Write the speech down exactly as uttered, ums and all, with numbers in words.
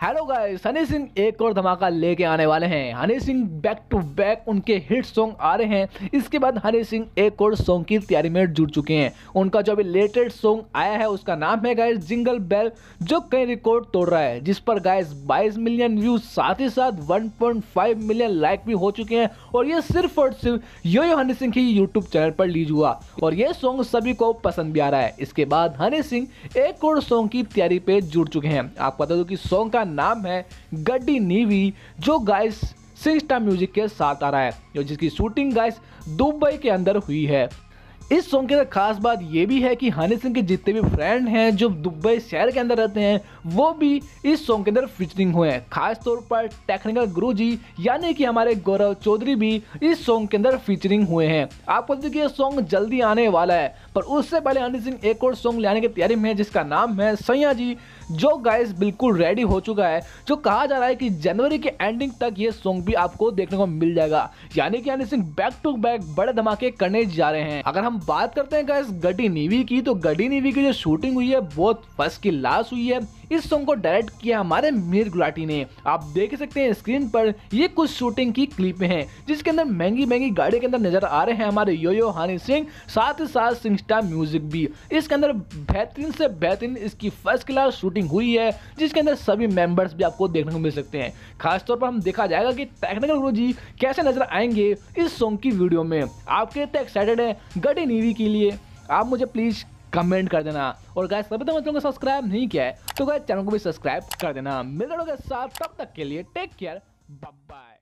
Hello guys, Honey Singh एक और धमाका लेके आने वाले हैं। Honey Singh back to back उनके हिट सॉन्ग आ रहे हैं। इसके बाद हनी सिंह एक और सॉन्ग की तैयारी में जुट चुके हैं। उनका जो अभी लेटेस्ट सॉन्ग आया है उसका नाम है गाइस जिंगल बेल, जो कई रिकॉर्ड तोड़ रहा है, जिस पर गाइस बाईस मिलियन व्यूज साथ ही साथ one point five million like भी हो चुके हैं। और ये सिर्फ और सिर्फ यो यो हनी सिंह की यूट्यूब चैनल पर रिलीज हुआ और ये सॉन्ग सभी को पसंद भी आ रहा है। इसके बाद हनी सिंह एक और सॉन्ग की तैयारी पे जुट चुके हैं। आपको बता दो कि सॉन्ग का नाम है गड्डी नीवी, जो गाइस सिंह स्टार म्यूजिक के साथ आ रहा है, जो जिसकी शूटिंग गाइस दुबई के अंदर हुई है। इस सॉन्ग के अंदर खास बात यह भी है कि हनी सिंह के जितने भी फ्रेंड हैं जो दुबई शहर के अंदर रहते हैं वो भी इस सॉन्ग के अंदर फीचरिंग हुए हैं। खास तौर पर टेक्निकल गुरुजी यानी कि हमारे गौरव चौधरी भी इस सॉन्ग के अंदर फीचरिंग हुए हैं। आपको देखिए ये सॉन्ग जल्दी आने वाला है, पर उससे पहले हनी सिंह एक और सॉन्ग लाने की तैयारी में है जिसका नाम है सैया जी, जो गाइस बिल्कुल रेडी हो चुका है। जो कहा जा रहा है कि जनवरी के एंडिंग तक ये सॉन्ग भी आपको देखने को मिल जाएगा, यानी कि Honey Singh back to back बड़े धमाके करने जा रहे हैं। अगर हम बात करते हैं गाइस गड्डी नीवी की, तो गड्डी नीवी की जो शूटिंग हुई है बहुत फर्स्ट क्लास हुई है। इस सॉन्ग को डायरेक्ट किया हमारे मीर गुलाटी ने। आप देख सकते हैं स्क्रीन पर ये कुछ शूटिंग की क्लिप हैं जिसके अंदर महंगी महंगी गाड़ी के अंदर नजर आ रहे हैं हमारे यो यो हनी सिंह, साथ ही साथ सिंह स्टार म्यूजिक भी। इसके अंदर बेहतरीन से बेहतरीन इसकी फर्स्ट क्लास शूटिंग हुई है, जिसके अंदर सभी मेंबर्स भी आपको देखने को मिल सकते हैं। खासतौर पर हम देखा जाएगा कि टेक्निकल गुरुजी कैसे नजर आएंगे इस सॉन्ग की वीडियो में। आप कितने एक्साइटेड है गड्डी नीवी के लिए, आप मुझे प्लीज कमेंट कर देना। और गाइस अभी तक मतलब सब्सक्राइब नहीं किया है तो गाइस चैनल को भी सब्सक्राइब कर देना। मिलते हैं साथ, तब तक के लिए टेक केयर, बाय बाय।